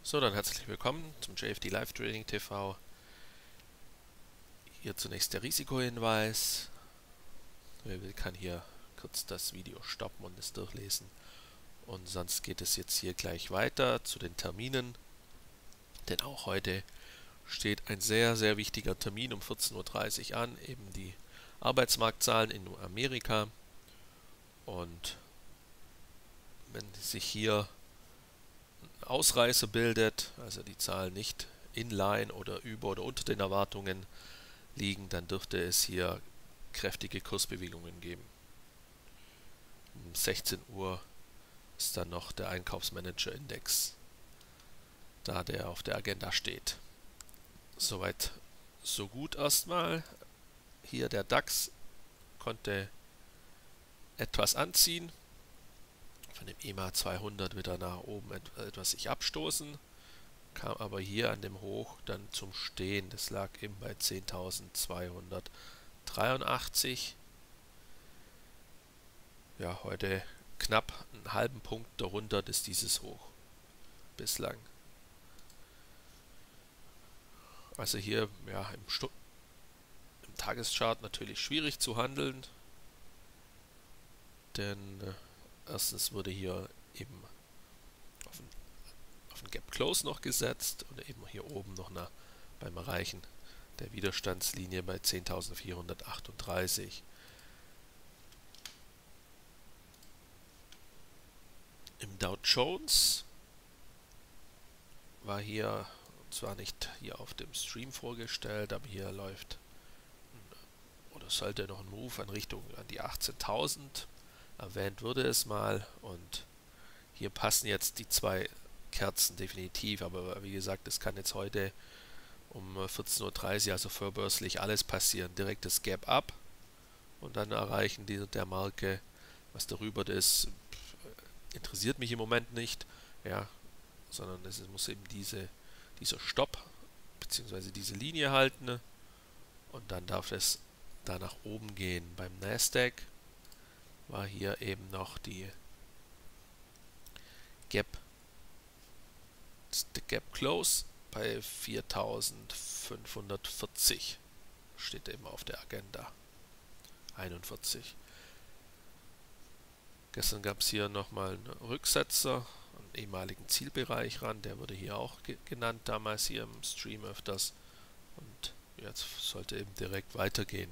So, dann herzlich willkommen zum JFD Live Trading TV. Hier zunächst der Risikohinweis. Wer will, kann hier kurz das Video stoppen und es durchlesen. Und sonst geht es jetzt hier gleich weiter zu den Terminen. Denn auch heute steht ein sehr, sehr wichtiger Termin um 14:30 Uhr an, eben die Arbeitsmarktzahlen in Amerika. Und wenn sich hier ein Ausreißer bildet, also die Zahlen nicht inline oder über oder unter den Erwartungen liegen, dann dürfte es hier kräftige Kursbewegungen geben. Um 16 Uhr ist dann noch der Einkaufsmanager-Index, da der auf der Agenda steht. Soweit, so gut erstmal. Hier der DAX konnte etwas anziehen, von dem EMA 200 wieder nach oben etwas sich abstoßen, kam aber hier an dem Hoch dann zum Stehen. Das lag eben bei 10.283. Ja, heute knapp einen halben Punkt darunter ist dieses Hoch bislang. Also hier ja, im Tageschart natürlich schwierig zu handeln, denn erstens wurde hier eben auf ein Gap Close noch gesetzt und eben hier oben noch beim Erreichen der Widerstandslinie bei 10.438. Im Dow Jones war hier, zwar nicht hier auf dem Stream vorgestellt, aber hier läuft oder sollte noch ein Move in Richtung an die 18.000. Erwähnt wurde es mal und hier passen jetzt die zwei Kerzen definitiv, aber wie gesagt, es kann jetzt heute um 14:30 Uhr, also vorbörslich, alles passieren. Direktes Gap Up und dann erreichen der Marke, was darüber ist, interessiert mich im Moment nicht, ja, sondern es muss eben dieser Stopp bzw. diese Linie halten und dann darf es da nach oben gehen. Beim Nasdaq war hier eben noch die Gap Close bei 4.540 steht eben auf der Agenda. 41. Gestern gab es hier nochmal einen Rücksetzer, einen ehemaligen Zielbereich ran, der wurde hier auch genannt, damals hier im Stream öfters. Und jetzt sollte eben direkt weitergehen.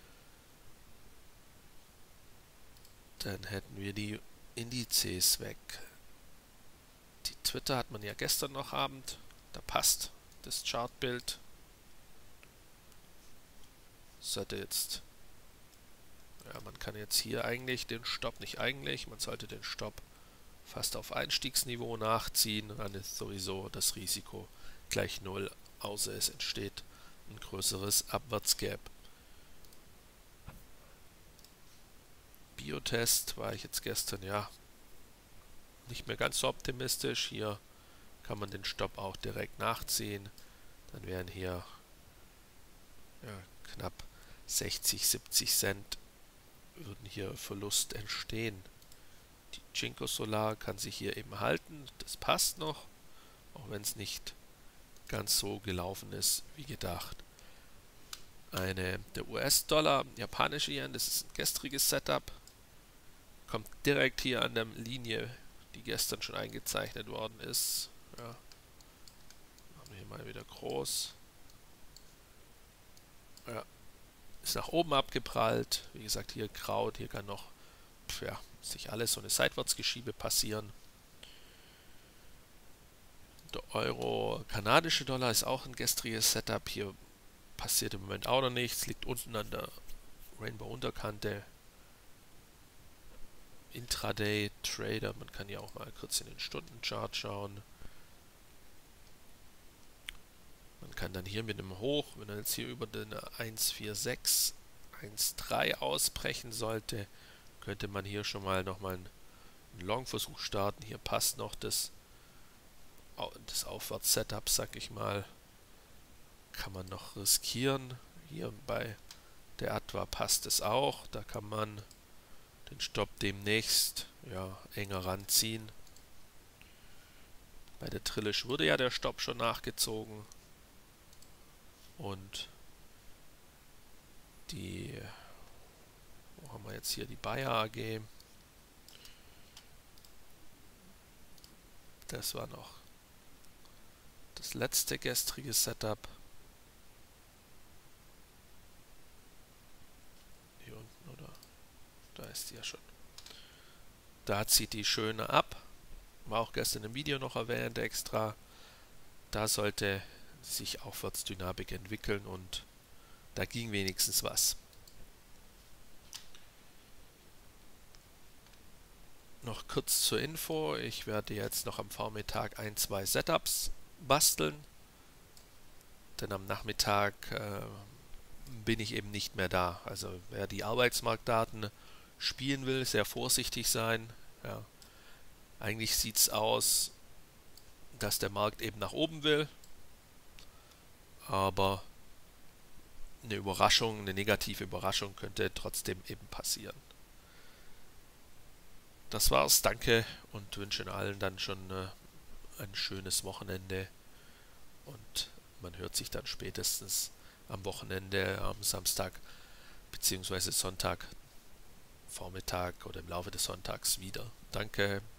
Dann hätten wir die Indizes weg. Die Twitter hat man ja gestern noch Abend, da passt das Chartbild. Sollte jetzt, ja, man kann jetzt hier eigentlich den Stopp, nicht eigentlich, man sollte den Stopp fast auf Einstiegsniveau nachziehen, dann ist sowieso das Risiko gleich null, außer es entsteht ein größeres Abwärtsgap. Biotest war ich jetzt gestern, ja, nicht mehr ganz so optimistisch. Hier kann man den Stopp auch direkt nachziehen. Dann wären hier ja, knapp 60, 70 Cent würden hier Verlust entstehen. Die JinkoSolar kann sich hier eben halten, das passt noch, auch wenn es nicht ganz so gelaufen ist wie gedacht. Der US-Dollar, japanische Yen, das ist ein gestriges Setup, kommt direkt hier an der Linie, die gestern schon eingezeichnet worden ist. Ja. Machen wir hier mal wieder groß. Ja. Ist nach oben abgeprallt. Wie gesagt, hier Kraut, hier kann noch ja, sich alles so eine Seitwärtsgeschiebe passieren. Der Euro, kanadische Dollar ist auch ein gestriges Setup. Hier passiert im Moment auch noch nichts. Liegt unten an der Rainbow-Unterkante. Intraday Trader, man kann ja auch mal kurz in den Stundenchart schauen. Man kann dann hier mit einem Hoch, wenn er jetzt hier über den 1,46, 1,3 ausbrechen sollte, könnte man hier schon mal nochmal einen Long-Versuch starten. Hier passt noch das Aufwärts-Setup, sag ich mal. Kann man noch riskieren. Hier bei der Atwa passt es auch. Da kann man den Stopp demnächst ja, enger ranziehen. Bei der Trillisch wurde ja der Stopp schon nachgezogen. Und die, wo haben wir jetzt hier, die Bayer AG. Das war noch das letzte gestrige Setup. Hier unten, oder? Da ist die ja schon. Da zieht die schöne ab. War auch gestern im Video noch erwähnt extra. Da sollte sich Aufwärtsdynamik entwickeln und da ging wenigstens was. Noch kurz zur Info. Ich werde jetzt noch am Vormittag 2 Setups basteln. Denn am Nachmittag bin ich eben nicht mehr da. Also wer die Arbeitsmarktdaten spielen will, sehr vorsichtig sein. Ja. Eigentlich sieht es aus, dass der Markt eben nach oben will, aber eine Überraschung, eine negative Überraschung könnte trotzdem eben passieren. Das war's, danke und wünsche allen dann schon ein schönes Wochenende und man hört sich dann spätestens am Wochenende, am Samstag bzw. Sonntag Vormittag oder im Laufe des Sonntags wieder. Danke.